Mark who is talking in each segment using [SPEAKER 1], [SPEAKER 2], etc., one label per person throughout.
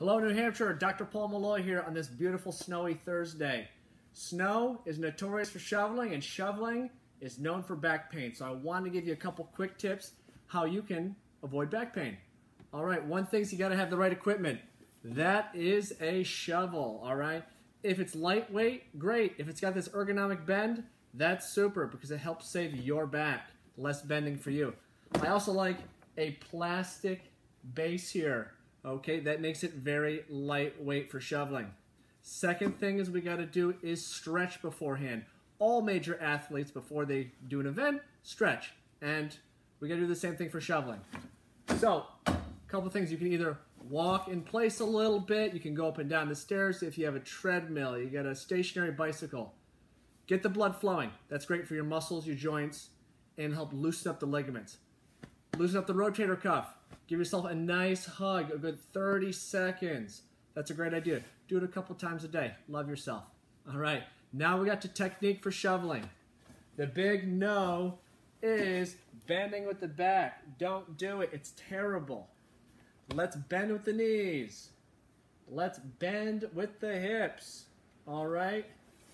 [SPEAKER 1] Hello, New Hampshire. Dr. Paul Malloy here on this beautiful snowy Thursday. Snow is notorious for shoveling, and shoveling is known for back pain. So I wanted to give you a couple quick tips how you can avoid back pain. All right, one thing is you got to have the right equipment. That is a shovel, all right? If it's lightweight, great. If it's got this ergonomic bend, that's super because it helps save your back. Less bending for you. I also like a plastic base here. Okay, that makes it very lightweight for shoveling. Second thing is we got to do is stretch beforehand. All major athletes, before they do an event, stretch. And we got to do the same thing for shoveling. So, a couple things. You can either walk in place a little bit. You can go up and down the stairs. If you have a treadmill, you got a stationary bicycle. Get the blood flowing. That's great for your muscles, your joints, and help loosen up the ligaments. Loosen up the rotator cuff. Give yourself a nice hug, a good 30 seconds. That's a great idea. Do it a couple times a day. Love yourself. All right, now we got the technique for shoveling. The big no is bending with the back. Don't do it. It's terrible. Let's bend with the knees. Let's bend with the hips. All right?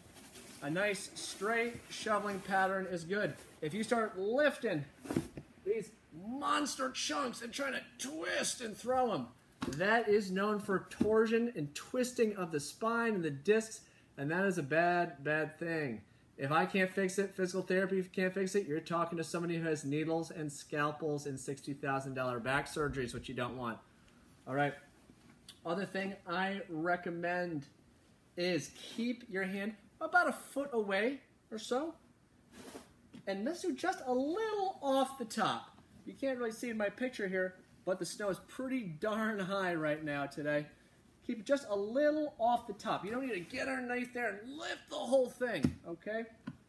[SPEAKER 1] A nice straight shoveling pattern is good. If you start lifting these monster chunks and trying to twist and throw them, that is known for torsion and twisting of the spine and the discs, and that is a bad, bad thing. If I can't fix it, physical therapy can't fix it, you're talking to somebody who has needles and scalpels and $60,000 back surgeries, which you don't want. All right. Other thing I recommend is keep your hand about a foot away or so, and let's do just a little off the top. You can't really see in my picture here, but the snow is pretty darn high right now today. Keep it just a little off the top. You don't need to get underneath there and lift the whole thing, okay?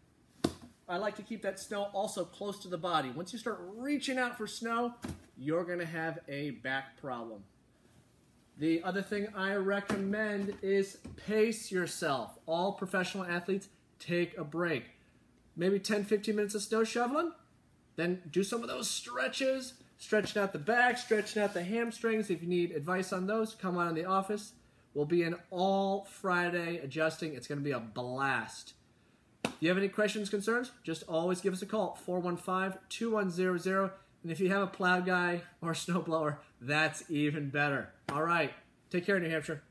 [SPEAKER 1] I like to keep that snow also close to the body. Once you start reaching out for snow, you're going to have a back problem. The other thing I recommend is pace yourself. All professional athletes take a break. Maybe 10-15 minutes of snow shoveling. Then do some of those stretches, stretching out the back, stretching out the hamstrings. If you need advice on those, come on in the office. We'll be in all Friday adjusting. It's going to be a blast. If you have any questions, concerns, just always give us a call, 415-2100. And if you have a plow guy or a snowblower, that's even better. All right. Take care, New Hampshire.